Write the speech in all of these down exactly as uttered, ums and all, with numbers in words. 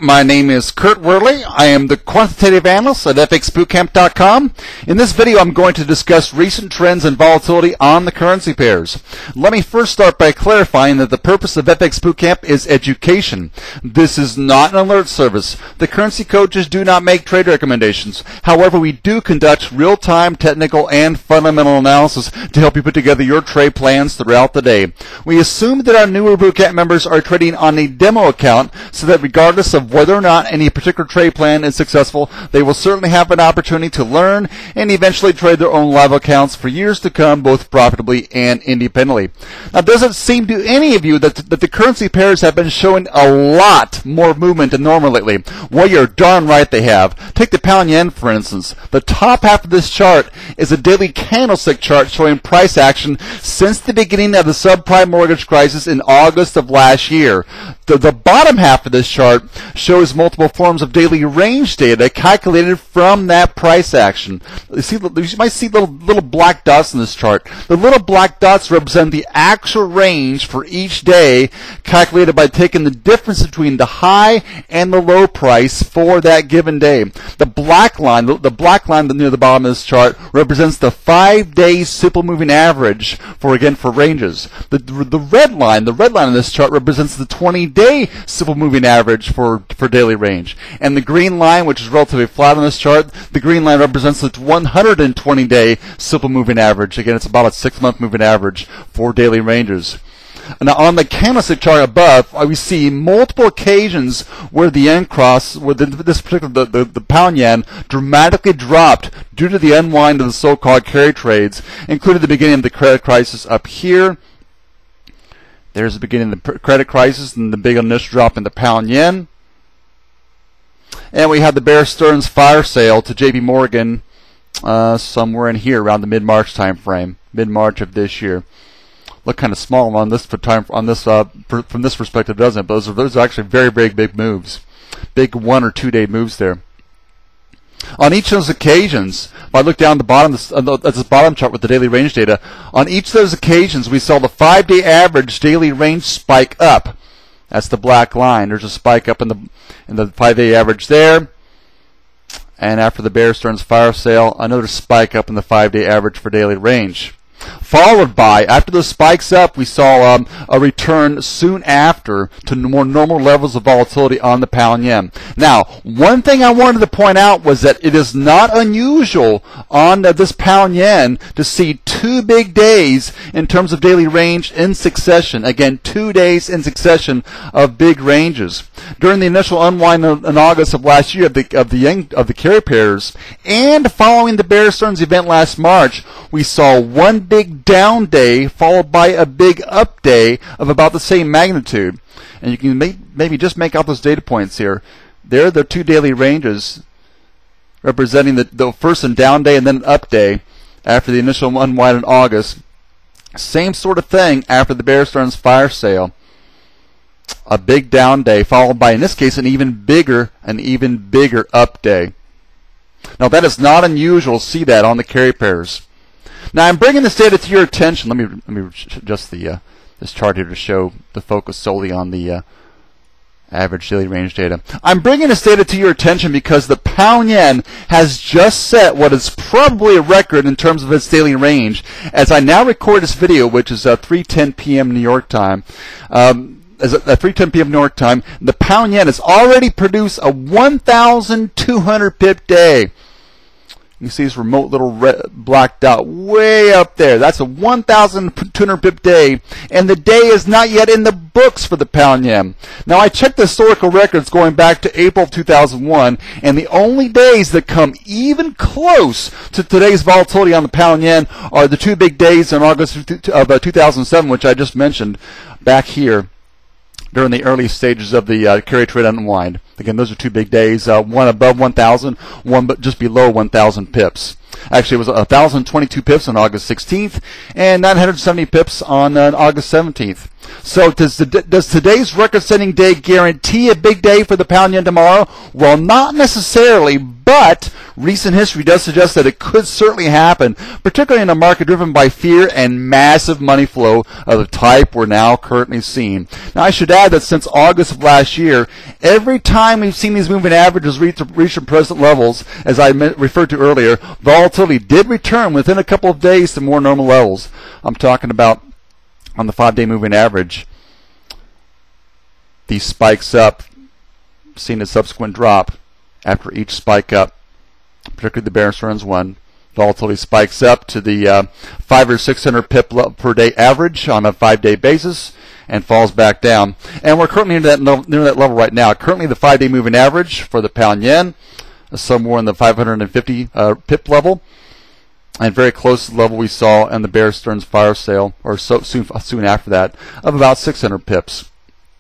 My name is Kurt Worley. I am the Quantitative Analyst at f x bootcamp dot com. In this video, I'm going to discuss recent trends and volatility on the currency pairs. Let me first start by clarifying that the purpose of F X Bootcamp is education. This is not an alert service. The currency coaches do not make trade recommendations. However, we do conduct real-time technical and fundamental analysis to help you put together your trade plans throughout the day. We assume that our newer Bootcamp members are trading on a demo account so that regardless of whether or not any particular trade plan is successful, they will certainly have an opportunity to learn and eventually trade their own live accounts for years to come, both profitably and independently. Now, does it seem to any of you that, that the currency pairs have been showing a lot more movement than normal lately? Well, you're darn right they have. Take the pound yen, for instance. The top half of this chart is a daily candlestick chart showing price action since the beginning of the subprime mortgage crisis in August of last year. The, the bottom half of this chart shows multiple forms of daily range data calculated from that price action. You see, you might see little little black dots in this chart. The little black dots represent the actual range for each day, calculated by taking the difference between the high and the low price for that given day. The black line, the, the black line near the bottom of this chart, represents the five-day simple moving average for again for ranges. The the red line, the red line in this chart represents the twenty-day simple moving average for for daily range. And the green line, which is relatively flat on this chart, the green line represents the one hundred twenty day simple moving average. Again, it's about a six-month moving average for daily ranges. Now, on the candlestick chart above, we see multiple occasions where the yen cross, where the, this particular the, the, the pound yen dramatically dropped due to the unwind of the so-called carry trades, including the beginning of the credit crisis up here. There's the beginning of the credit crisis and the big initial drop in the pound yen. And we had the Bear Stearns fire sale to J P Morgan uh, somewhere in here around the mid-March time frame, mid-March of this year. Look kind of small on this for time on this uh, per, from this perspective, doesn't it? But those are, those are actually very, very big moves, big one or two day moves there. On each of those occasions, if I look down the bottom at this bottom chart with the daily range data, on each of those occasions we saw the five-day average daily range spike up. That's the black line. There's a spike up in the in the five-day average there. And after the Bear Stearns fire sale, another spike up in the five-day average for daily range. Followed by, after those spikes up, we saw um, a return soon after to more normal levels of volatility on the pound yen. Now, one thing I wanted to point out was that it is not unusual on uh, this pound yen to see two big days in terms of daily range in succession. Again, two days in succession of big ranges. During the initial unwind in August of last year of the of the yen, of the carry pairs, and following the Bear Stearns event last March, we saw one big down day followed by a big up day of about the same magnitude. And you can make, maybe just make out those data points here. There are the two daily ranges representing the, the first and down day and then an up day after the initial unwind in August. Same sort of thing after the Bear Stearns fire sale. A big down day followed by, in this case, an even bigger, an even bigger up day. Now, that is not unusual to see that on the carry pairs. Now, I'm bringing this data to your attention. Let me let me adjust the uh, this chart here to show the focus solely on the uh, average daily range data. I'm bringing this data to your attention because the pound yen has just set what is probably a record in terms of its daily range. As I now record this video, which is uh, three ten p m New York time, um, as at three ten p m New York time, the pound yen has already produced a one thousand two hundred pip day. You see this remote little red, black dot way up there. That's a one thousand two hundred pip day, and the day is not yet in the books for the pound yen. Now, I checked the historical records going back to April of two thousand one, and the only days that come even close to today's volatility on the pound yen are the two big days in August of uh, two thousand seven, which I just mentioned back here during the early stages of the uh, carry trade unwind. Again, those are two big days, uh, one above one thousand, one but just below one thousand pips. Actually, it was one thousand twenty-two pips on August sixteenth and nine hundred seventy pips on uh, August seventeenth. So does, the, does today's record-setting day guarantee a big day for the pound yen tomorrow? Well, not necessarily, but recent history does suggest that it could certainly happen, particularly in a market driven by fear and massive money flow of the type we're now currently seeing. Now, I should add that since August of last year, every time we've seen these moving averages reach, reach their present levels, as I referred to earlier, volatility did return within a couple of days to more normal levels. I'm talking about on the five-day moving average. These spikes up, seeing a subsequent drop after each spike up, particularly the Bear Stearns one. Volatility spikes up to the uh, five or six hundred pip per day average on a five-day basis and falls back down. And we're currently near that, near that level right now. Currently, the five-day moving average for the pound yen is somewhere in the five hundred fifty uh, pip level, and very close to the level we saw in the Bear Stearns fire sale, or so soon, soon after that, of about six hundred pips.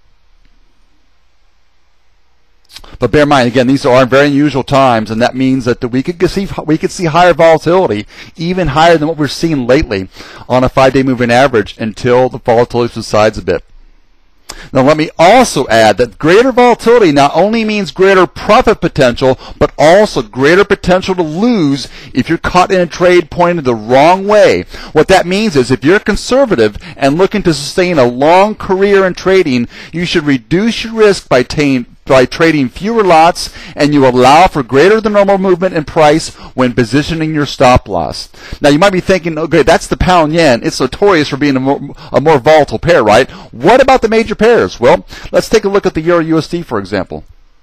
But bear in mind, again, these are very unusual times, and that means that we could see we could see higher volatility, even higher than what we're seeing lately on a five-day moving average, until the volatility subsides a bit. Now, let me also add that greater volatility not only means greater profit potential, but also greater potential to lose if you're caught in a trade pointed the wrong way. What that means is if you're conservative and looking to sustain a long career in trading, you should reduce your risk by taking by trading fewer lots, and you allow for greater than normal movement in price when positioning your stop loss. Now, you might be thinking, okay, that's the pound yen. It's notorious for being a more, a more volatile pair, right? What about the major pairs? Well, let's take a look at the Euro U S D, for example.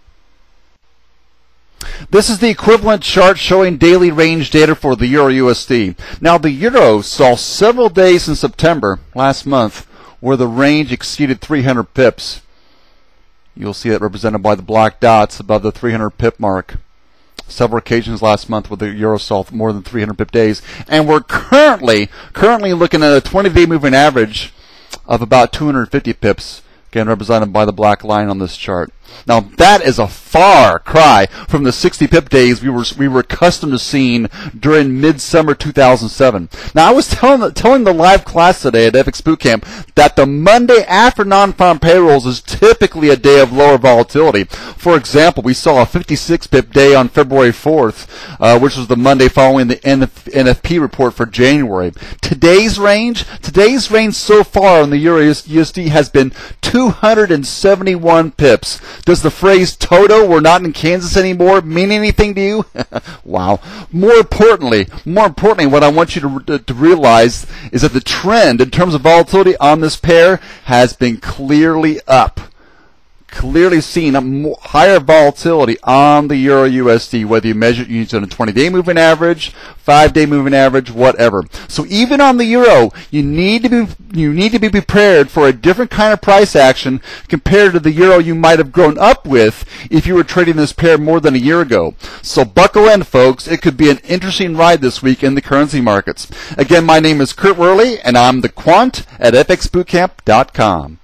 This is the equivalent chart showing daily range data for the Euro U S D. Now, the Euro saw several days in September, last month, where the range exceeded three hundred pips. You'll see that represented by the black dots above the three hundred pip mark. Several occasions last month where the Euro saw more than three hundred pip days. And we're currently, currently looking at a twenty-day moving average of about two hundred fifty pips, again represented by the black line on this chart. Now, that is a far cry from the sixty pip days we were we were accustomed to seeing during midsummer two thousand seven. Now, I was telling telling the live class today at F X Bootcamp that the Monday after non-farm payrolls is typically a day of lower volatility. For example, we saw a fifty-six pip day on February fourth, uh, which was the Monday following the N F P report for January. Today's range, today's range so far on the Euro U S D has been two hundred seventy-one pips. Does the phrase "Toto, we're not in Kansas anymore" mean anything to you? Wow. More importantly, more importantly, what I want you to, to realize is that the trend in terms of volatility on this pair has been clearly up. Clearly seen a more, higher volatility on the Euro U S D, whether you measure it using a twenty-day moving average, five-day moving average, whatever. So even on the Euro, you need to be you need to be prepared for a different kind of price action compared to the Euro you might have grown up with if you were trading this pair more than a year ago. So buckle in, folks. It could be an interesting ride this week in the currency markets. Again, my name is Kurt Worley, and I'm the Quant at f x bootcamp dot com.